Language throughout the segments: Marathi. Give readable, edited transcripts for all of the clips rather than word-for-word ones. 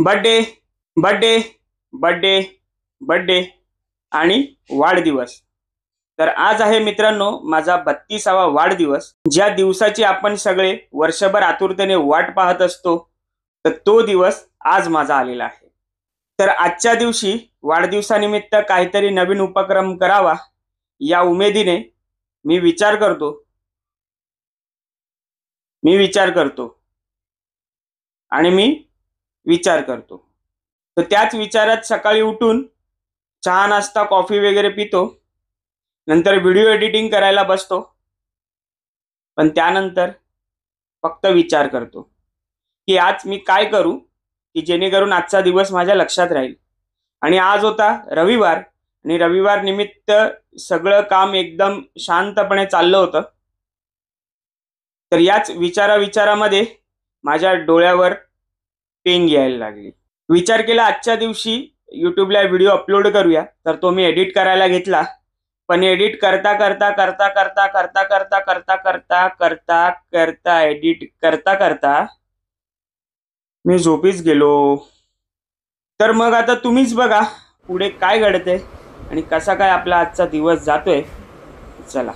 बर्थडे बर्थडे बर्थडे बर्थडे आणि वाढदिवस। तर आज आहे मित्रांनो माझा 32वा वाढदिवस, ज्या दिवसाची आपण सगळे वर्षभर आतुरतेने वाट पाहत असतो। तर तो दिवस आज माझा आलेला आहे। तर आजच्या दिवशी वाढदिवसानिमित्त काहीतरी नवीन उपक्रम करावा या उमेदीने मी विचार करतो आणि मी विचार करतो। तर त्याच विचारात सकाळी उठून चहा नाश्ता कॉफी वगैरे पितो, नंतर व्हिडिओ एडिटिंग करायला बसतो। पण त्यानंतर फक्त विचार करतो की आज मी काय करू की जेणेकरून आजचा दिवस माझ्या लक्षात राहील। आणि आज होता रविवार आणि रविवार निमित्त सगळं काम एकदम शांतपणे चाललं होतं। तर याच विचारामध्ये माझ्या डोळ्यावर पेंग यायला लागली। विचार केला आजच्या दिवशी यूट्यूबला व्हिडिओ अपलोड करूया, तर तो मी एडिट करायला घेतला। पण एडिट करता मी झोपीच गेलो। तर मग आता तुम्हीच बघा पुढे काय घडते आणि कसा काय आपला आजचा दिवस जातोय। चला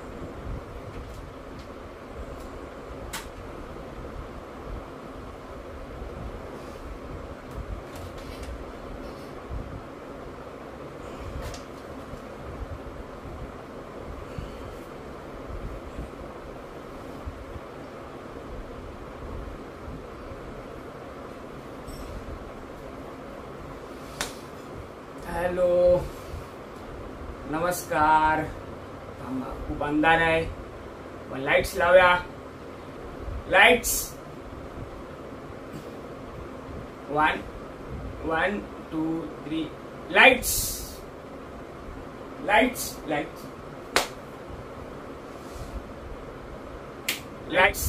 हॅलो नमस्कार। खूप अंधार आहे, पण लाईट्स लावूया। Lights 1 1 2 3 lights lights lights lights.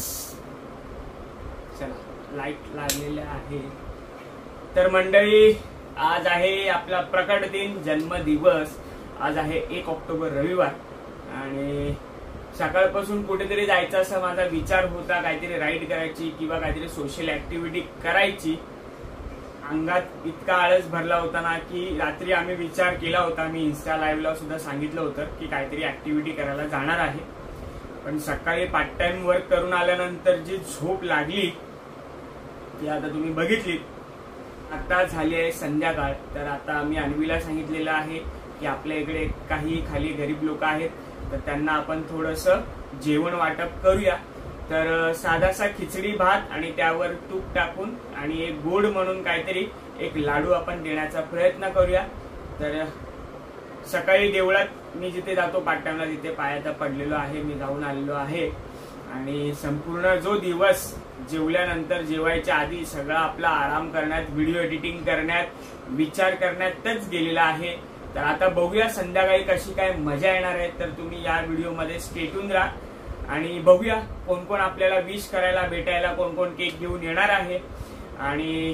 चला लाईट लागलेले आहे। तर मंडळी आज आहे आपला प्रकट दिन, जन्मदिवस। आज आहे 1 ऑक्टोबर रविवार आणि सकाळपासून कुठेतरी जायचा असा माझा विचार होता, काहीतरी राईड करायची किंवा काहीतरी सोशल ऍक्टिव्हिटी करायची। अंगात इतका आळस भरला होता ना की रात्री आम्ही विचार केला होता, मी इन्स्टा लाईव्हला सुद्धा सांगितलं होतं की काहीतरी ऍक्टिव्हिटी करायला जाणार आहे। पण सकाळी पार्ट टाइम वर्क करून आल्यानंतर जी झोप लागली ती आता तुम्ही बघितली। आता झाली आहे संध्याकाळ। तर आता मी अन्वीला सांगितलेलं आहे की आपल्या इकडे काही खाली गरीब लोक आहेत, तर त्यांना आपण थोडंसं जेवण वाटप करूया। तर साधासा खिचडी भात आणि त्यावर तूप टाकून आणि एक गोड म्हणून काहीतरी एक लाडू आपण देण्याचा प्रयत्न करूया। तर सकाळी देवळात मी जिथे जातो पार्ट टाइमला तिथे पायात पडलेलो आहे, मी जाऊन आलेलो आहे। आणि संपूर्ण जो दिवस जेवल्यानंतर जेवायच्या आधी सगळा आपला आराम करण्यात, व्हिडिओ एडिटिंग करण्यात, विचार करण्यातच गेलेला आहे। तर आता बघूया संध्याकाळी कशी काय मजा येणार आहे। तर तुम्ही या व्हिडिओमध्ये स्टे ट्यून राहा आणि बघूया कोण कोण आपल्याला विश करायला भेटायला, कोण कोण केक घेऊन येणार आहे आणि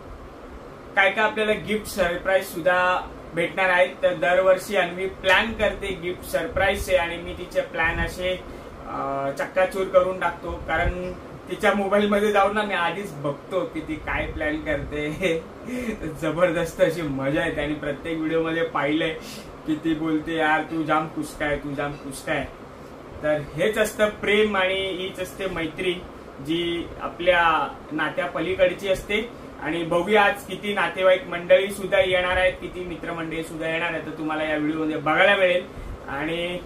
काय काय आपल्याला गिफ्ट सरप्राईज सुद्धा भेटणार आहेत। तर दरवर्षी अन्वी प्लॅन करते गिफ्ट सरप्राईजचे आणि मी तिचे प्लॅन असे चक्काचूर करून टाकतो, कारण तिच्या मोबाईल मध्ये जाऊन ना मी आधीच बघतो की ती काय प्लॅन करते। जबरदस्त अशी मजा येते आणि प्रत्येक व्हिडिओ मध्ये पाहिलंय की ती बोलते यार तू जाम कुसकाय, तू जाम कुसकाय। तर हेच असतं प्रेम आणि हीच असते मैत्री जी आपल्या नात्या पलीकडची असते। आणि बघूया आज किती नातेवाईक मंडळी सुद्धा येणार आहेत, किती मित्रमंडळी सुद्धा येणार आहेत, तर तुम्हाला या व्हिडिओमध्ये बघायला मिळेल। आणि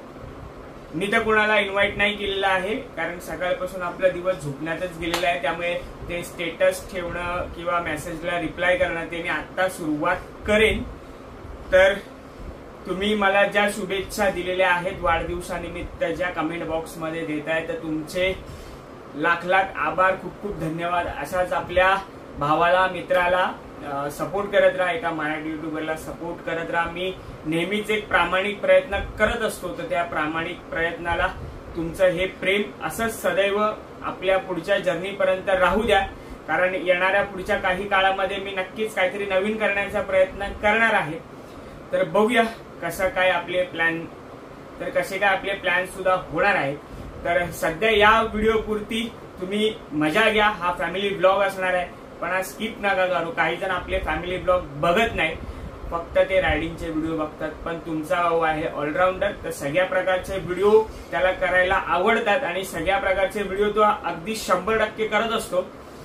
मी तर कोणाला इन्व्हाइट नाही केलेलं आहे, कारण सकाळपासून आपला दिवस झोपण्यातच गेलेला आहे। त्यामुळे ते स्टेटस ठेवणं किंवा मेसेजला रिप्लाय करणं ते मी आता सुरुवात करेन। तर तुम्ही मला ज्या शुभेच्छा दिलेल्या आहेत वाढदिवसानिमित्त, ज्या कमेंट बॉक्स मध्ये देताय, तर तुमचे लाख लाख आभार, खूप खूप धन्यवाद। अशाच आपल्या भावाला, मित्राला सपोर्ट करत राहा, एका मराठी युट्यूबरला सपोर्ट करत राहा। मी नेहमीच एक प्रामाणिक प्रयत्न करत असतो, तर त्या प्रामाणिक प्रयत्नाला तुमचं हे प्रेम असंच सदैव आपल्या पुढच्या जर्नीपर्यंत राहू द्या, कारण येणाऱ्या पुढच्या काही काळामध्ये मी नक्कीच काहीतरी नवीन करण्याचा प्रयत्न करणार आहे। तर बघूया कसं काय आपले प्लॅन, तर कसे काय आपले प्लॅन सुद्धा होणार आहेत। तर सध्या या व्हिडिओ पुरती तुम्ही मजा घ्या, हा फॅमिली ब्लॉग असणार आहे। पण आज स्किप नका करू. काही जण आपले फॅमिली ब्लॉग बघत नाही, फक्त ते रायडिंगचे व्हिडिओ बघतात. पण तुमचा भाऊ आहे ऑलराऊंडर, तर सगळ्या प्रकारचे व्हिडिओ त्याला करायला आवडतात आणि सगळ्या प्रकारचे व्हिडिओ तो अगदी 100% करत असतो.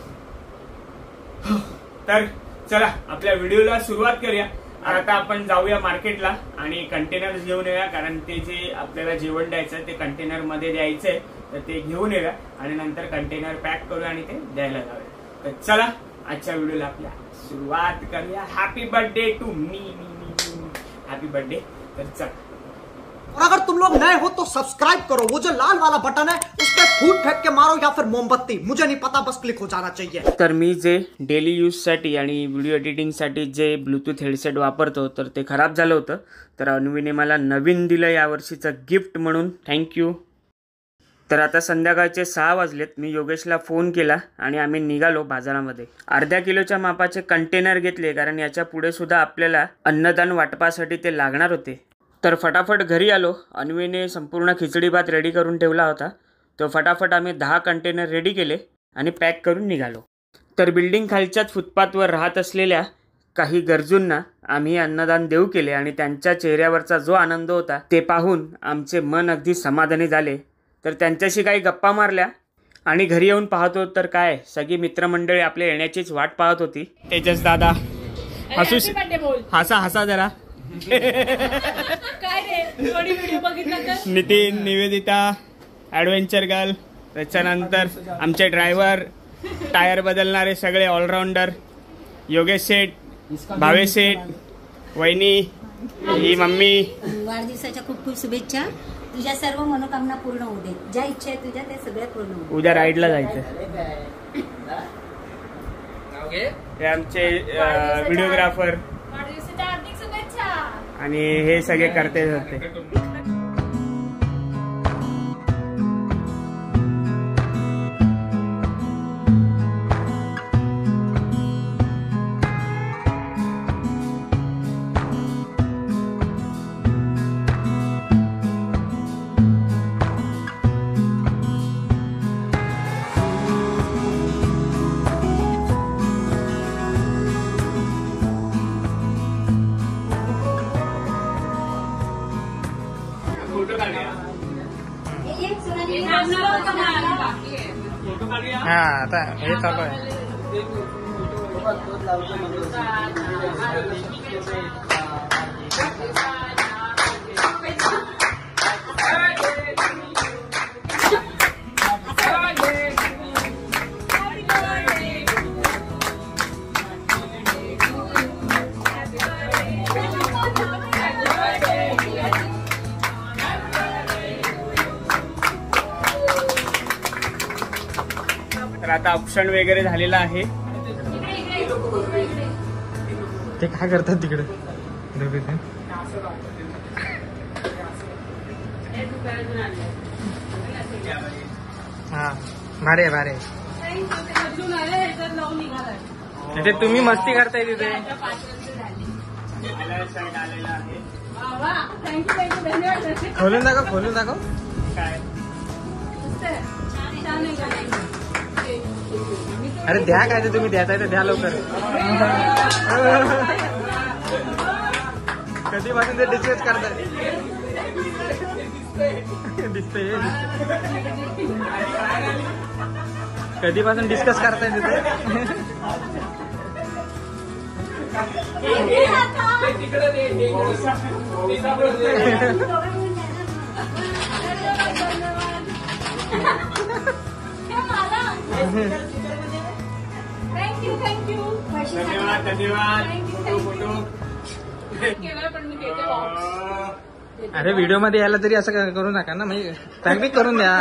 तर चला आपल्या व्हिडिओला सुरुवात करूया. आता आपण जाऊया मार्केटला आणि कंटेनर घेऊन येऊया, कारण ते जे आपल्याला जेवण द्यायचं ते कंटेनर मध्ये द्यायचंय, तर ते घेऊन येऊया आणि नंतर कंटेनर पॅक करूया आणि ते द्यायला जाऊया. तर चला आजच्या व्हिडिओला आपल्या सुरुवात करूया. Happy birthday to me, happy birthday. तर चला, और अगर तुम लोग नए हो तो सब्सक्राइब करो, वो जो लाल वाला बटन है उस पर फूट फेंक के मारो या फिर मोमबत्ती, मुझे नहीं पता, बस क्लिक हो जाना चाहिए. तर मी जे डेली यूज साठी आणि व्हिडिओ एडिटिंगसाठी जे ब्लूटूथ हेडसेट वापरतो तर ते खराब झालं होतं, तर अन्वीने मला नवीन दिलं यावर्षीचं गिफ्ट म्हणून. थँक्यू. तर आता संध्याकाळचे 6 वाजलेत. मी योगेशला फोन केला आणि आम्ही निघालो बाजारामध्ये. अर्ध्या किलोच्या मापाचे कंटेनर घेतले, कारण याच्या पुढे सुद्धा आपल्याला अन्नदान वाटपासाठी ते लागणार होते. तर फटाफट घरी आलो. अन्वीने संपूर्ण खिचडी भात रेडी करून ठेवला होता, तो फटाफट आम्ही 10 कंटेनर रेडी केले आणि पॅक करून निघालो. तर बिल्डिंग खालच्याच फुटपाथवर राहत असलेल्या काही गरजूंना आम्ही अन्नदान देऊ केले आणि त्यांच्या चेहऱ्यावरचा जो आनंद होता ते पाहून आमचे मन अगदी समाधानी झाले. तर त्यांच्याशी काही गप्पा मारल्या आणि घरी येऊन पाहतो तर काय, सगळी मित्रमंडळी आपल्या येण्याचीच वाट पाहत होती. तेजस दादा हसू, हसा जरा. नितीन, निवेदिता, ॲडव्हेंचर गर्ल, त्याच्यानंतर आमचे ड्रायव्हर, टायर बदलणारे सगळे ऑलराऊंडर, योगेश शेठ, भावेश शेठ, वहिनी, ही मम्मी. वाढदिवसाच्या खूप खूप शुभेच्छा. तुझ्या सर्व मनोकामना पूर्ण होऊ दे. ज्या इच्छा आहे तुझ्या ते सगळ्या पूर्ण होऊ दे. उद्या राईडला जायचं. हे आमचे व्हिडिओग्राफर आणि हे सगळे करते होते. हा आता हे चालू आहे. तर आता ऑप्शन वगैरे झालेला आहे. ते काय करतात तिकडे? हा भारे भारे. तिथे तुम्ही मस्ती करताय तिथे. खोलून दाखव, खोलून दाखव. काय अरे द्या, काय ते तुम्ही द्यायचं तर द्या लवकर. कधीपासून ते डिस्कस करताय. दिसतंय कधीपासून डिस्कस करताय तिथे. थँक्यू. धन्यवाद धन्यवाद. अरे व्हिडिओ मध्ये यायला तरी असं करू नका ना, म्हणजे पॅक करून द्या.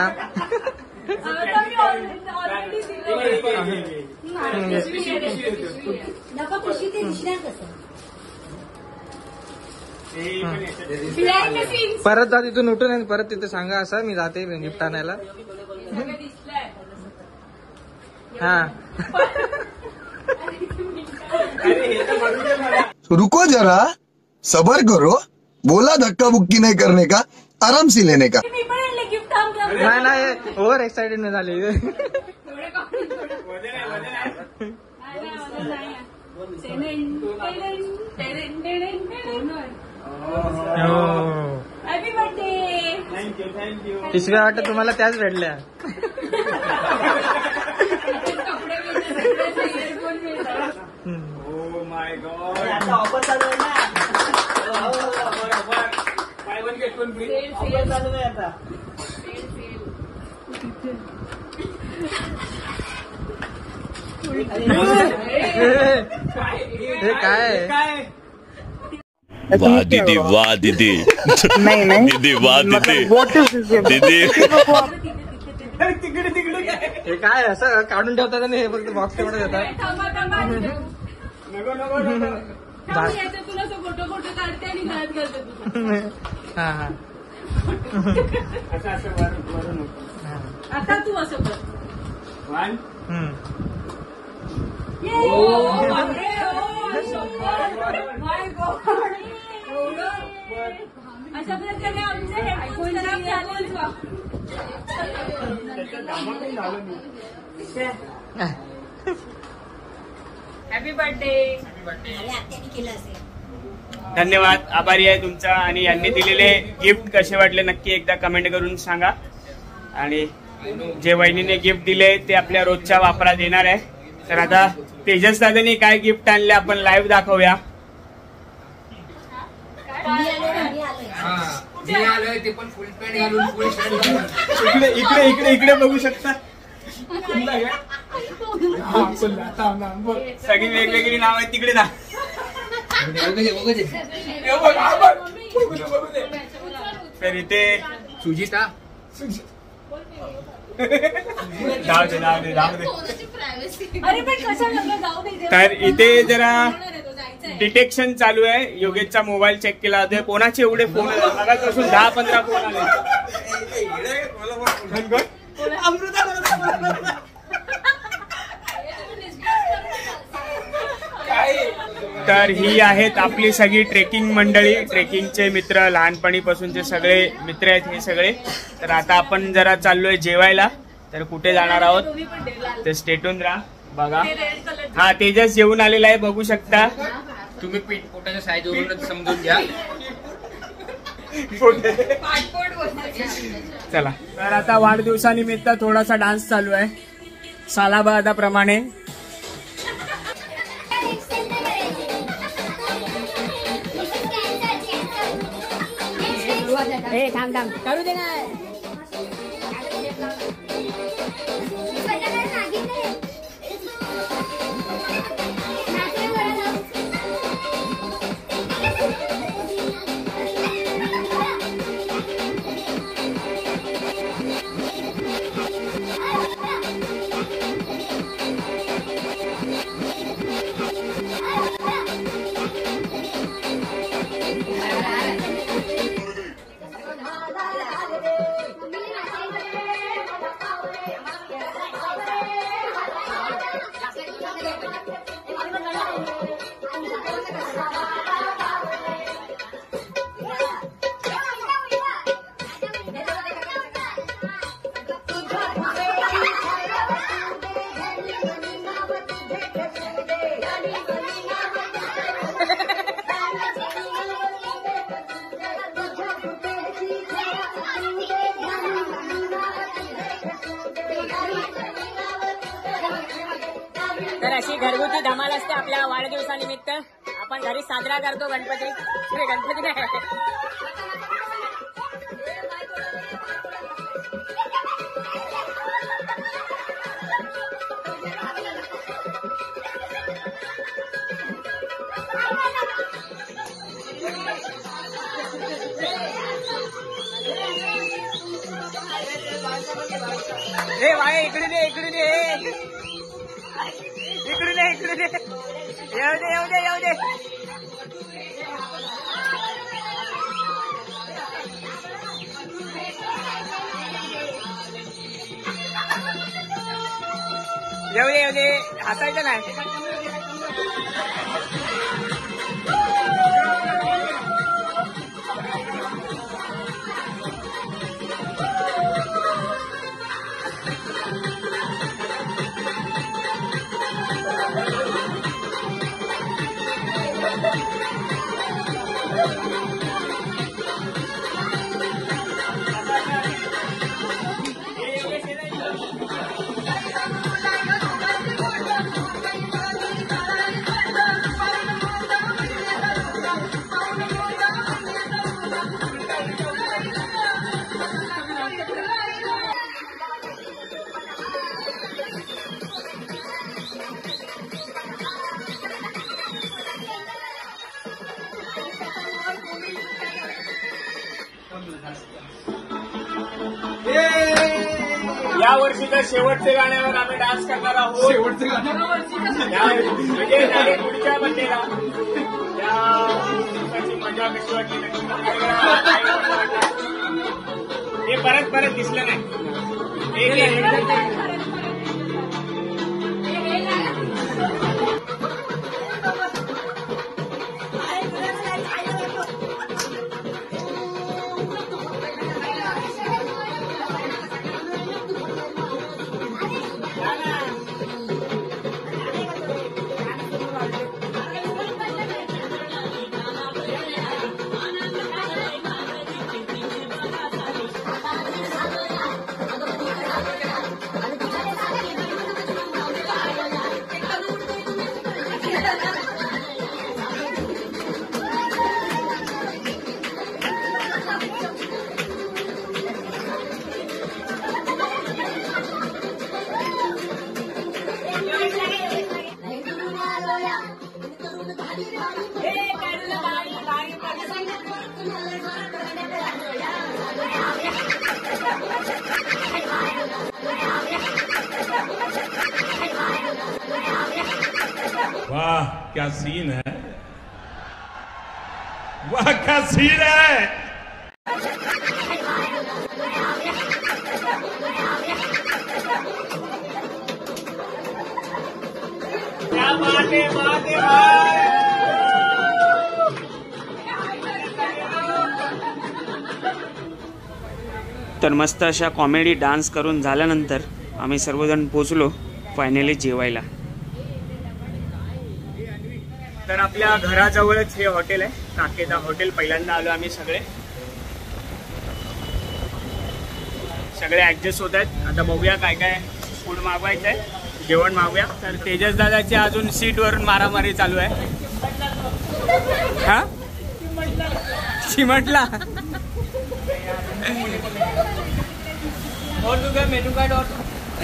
परत जा तिथून उठून आणि परत तिथे सांगा असं मी जाते गिफ्ट आणायला. हा रुको जरा, सबर करो. बोला धक्का बुक्की नहीं करने का, आराम से लेने का. नाही ओव्हर एक्साइटेड नाही झाले. Happy birthday. थँक्यू. पिशव्या वाटत तुम्हाला त्याच भेटल्या. Oh my God. आता ऑफर चालू आहे ना. बरोबर. Buy one get one free offer चालू आहे आता. हे काय काय वाह दीदी वाह दीदी दीदी वाह दीदी दीदी तिकडे काय हे काय असं काढून ठेवतात आणि हे फक्त बॉक्स तेवढं देतात. नको तुला फोटो काढते आणि घरात घालते तुझं. हा हा असं वरून नको. आता तू असं कर. वन. अशा प्रकारे आमचे हेडफोन खराब झाले. Happy birthday. धन्यवाद. आभारी आहे तुमचा. आणि यांनी दिलेले गिफ्ट कसे वाटले नक्की एकदा कमेंट करून सांगा. आणि जे वहिनीने गिफ्ट दिले ते आपल्या रोजच्या वापरात येणार आहे. तर आता तेजस दादानी काय गिफ्ट आणले आपण लाईव्ह दाखवूया. ते पण फुल पॅन्ट घालून फुल शर्ट इकडे बघू शकता. सगळी वेगवेगळी नाव आहेत. तिकडे ना तर इथे सुजिता जाऊ दे. अरे पण कशाला जाऊ दे. तर इथे जरा डिटेक्शन चालू आहे. योगेशचा मोबाईल चेक केला होता. कोणाचे एवढे फोन मगापासून 10-15 फोन आले. तर ही आहेत आपली सगळी ट्रेकिंग मंडळी. ट्रेकिंगचे मित्र, लहानपणीपासूनचे सगळे मित्र आहेत हे सगळे. तर आता आपण जरा चाललोय जेवायला. तर कुठे जाणार आहोत तर स्टेटून राहा बघा. हा तेजस जेवून आलेला आहे बघू शकता तुम्ही पोटाच्या साईजवरूनच समजून घ्या. चला. तर आता वाढदिवसानिमित्त थोडासा डान्स चालू आहे सालाबादाप्रमाणे. थांब करू दे ना. तर अशी घरगुती धमाल असते आपल्या वाढदिवसानिमित्त. आपण घरी साजरा करतो गणपती. गणपती नाही हे वाय इकडे दे इकडे दे इकडे दे इकडे दे. येऊ दे येऊ दे येऊ दे. येऊ दे येऊ दे. हसायचं नाही. या वर्षीच्या शेवटच्या गाण्यावर आम्ही डान्स करणार आहोत. शेवटचे गाणे म्हणजे डायरेक्ट पुढच्या बर्थडेला. त्या दिवसाची मजा कशी वाटली नक्की हे परत दिसलं नाही. वाह क्या सीन है, वाह क्या सीन है. क्या बात है. तर मस्त अशा कॉमेडी डान्स करून झाल्यानंतर आम्ही सर्वजण पोचलो फायनली जेवायला. तर आपल्या घराजवळच हे हॉटेल आहे, काकेदा हॉटेल. पहिल्यांदा आलो आम्ही सगळे ऍडजस्ट होत आहेत. आता बघूया काय काय फूड मागवायचं आहे, जेवण मागूया. तर तेजस दादाची अजून सीटवरून मारामारी चालू आहे. हा चिमटला और तू काय मेनू कार्ड और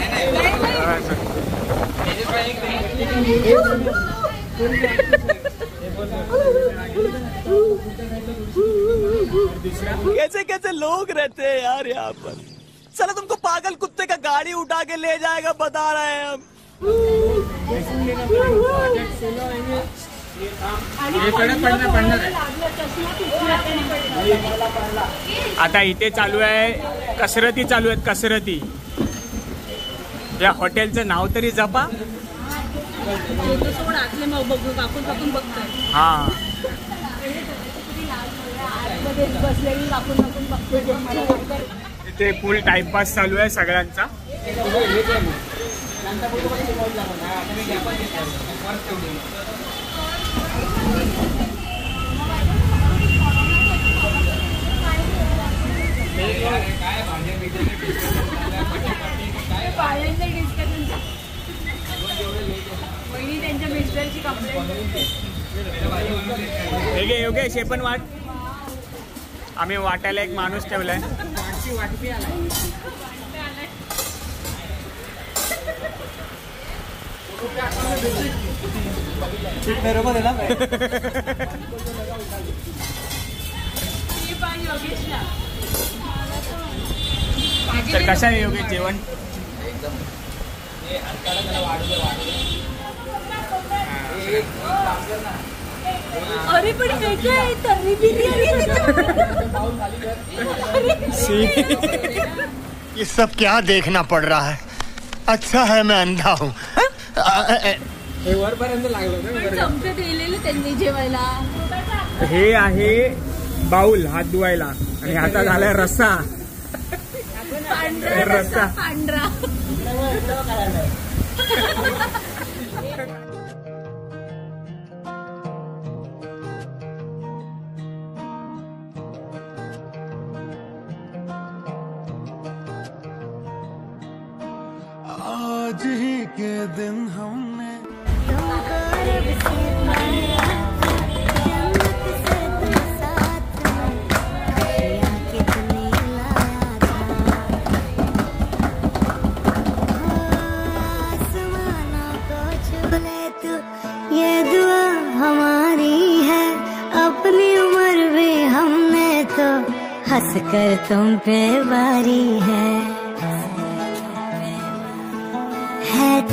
कैसे कैसे लोग रहते हैं यार यहाँ पर. चलो तुमको पागल कुत्ते का गाड़ी उठा के ले जाएगा बता रहे हैं हम. आता इथे चालू आहे कसरती चालू आहेत. कसरती या हॉटेलचं नाव तरी जपा. हा इथे फुल टाइमपास चालू आहे सगळ्यांचा. त्यांच्या मिस्टरची कंप्लेंट योगेश हे पण वाट. आम्ही वाटायला एक माणूस ठेवलाय. तर कसं आहे योगेश जेवण? अरे पण हे काय तर्री बिर्याणी. ये सब क्या देखना पड़ रहा है. अच्छा है मैं अंधा हूँ. चमचे दिलेले त्यांनी जेवायला. हे आहे बाऊल हात धुवायला आणि आता झालाय रस्सा. रस्सा पांढरा. आज ही के दिन हमने ये दुआ हमारी है. अपनी उम्र भी हमने तो हंस कर तुम पे वारी है.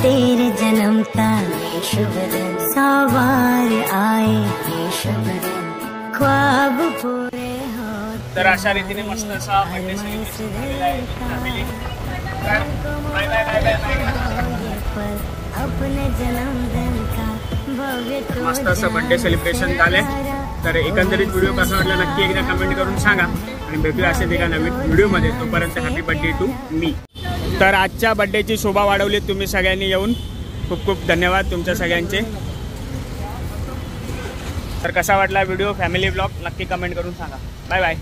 तेरे जन्म का ये शुभ दिन, सवार आए ये शुभ दिन, ख्वाब पूरे हो। तर अशा रीतीने मस्त असा बर्थडे सेलिब्रेशन झालेला आहे family. Bye bye bye bye bye. अपने जन्मदिन का भव्य मस्त असं बर्थडे सेलिब्रेशन झालंय. तर एकंदरीत व्हिडिओ कसा वाटला नक्की एकदा कमेंट करून सांगा आणि भेटूया असेच एका नवीन व्हिडिओमध्ये. तोपर्यंत हॅपी बर्थडे टू मी. तर आजच्या बर्थडेची शोभा वाढवली तुम्ही सगळ्यांनी येऊन. खूप खूप धन्यवाद तुमच्या सगळ्यांचे. तर कसा वाटला व्हिडिओ फॅमिली ब्लॉग नक्की कमेंट करून सांगा. Bye bye.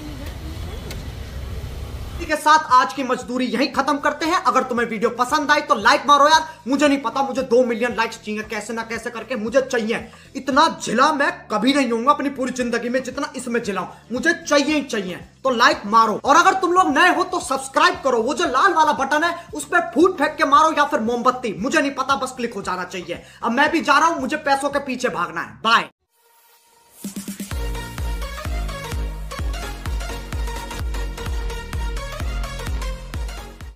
के साथ आज की मजदूरी यहीं खत्म करते हैं. अगर तुम्हें वीडियो पसंद आई तो लाइक मारो यार. मुझे नहीं पता, मुझे 2 मिलियन लाइक्स चाहिए, कैसे ना कैसे करके मुझे चाहिए. इतना जिला मैं कभी नहीं होऊंगा अपनी पूरी जिंदगी में जितना इसमें जिलाऊं. मुझे चाहिए ही चाहिए. तो लाइक मारो. और अगर तुम लोग नए हो तो सब्सक्राइब करो. वो जो लाल वाला बटन है उस पर फूट फेंक के मारो या फिर मोमबत्ती, मुझे नहीं पता, बस क्लिक हो जाना चाहिए. अब मैं भी जा रहा हूं, मुझे पैसों के पीछे भागना है. बाय.